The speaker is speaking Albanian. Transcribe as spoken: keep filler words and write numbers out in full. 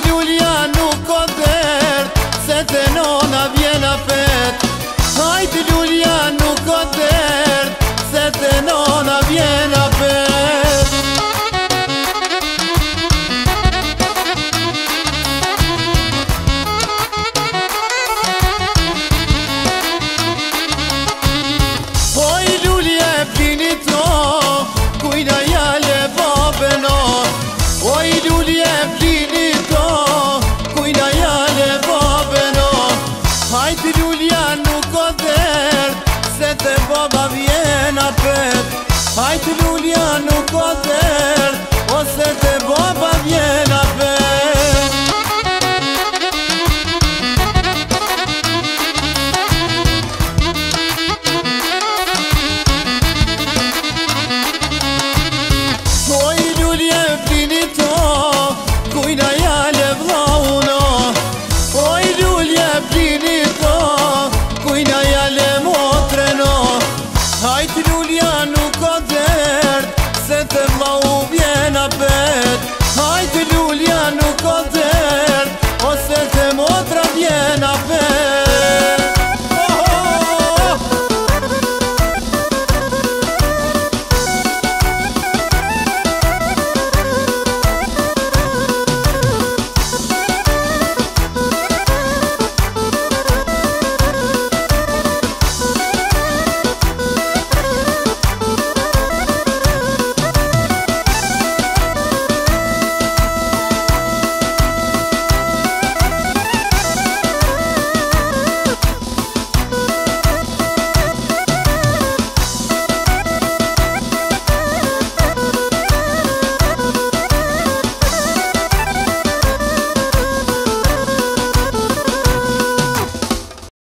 Lulja nuk o dert, se te nona vjen apet. Hajt Lulja nuk o dert, se te nona vjen apet. Oj Lulje plini to, kujna jale babeno. Oj Lulje plini to, kujna jale babeno. Hajt Lulja nuk o dert, se te baba vjen apet. Hajt